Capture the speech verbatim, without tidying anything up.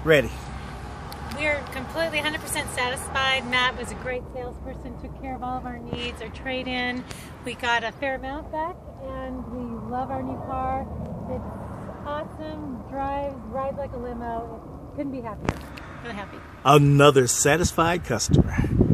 ready. We are completely one hundred percent satisfied. Matt was a great salesperson, took care of all of our needs, our trade-in. We got a fair amount back, and we love our new car. It's awesome, drives, rides like a limo. Couldn't be happier. Really happy. Another satisfied customer.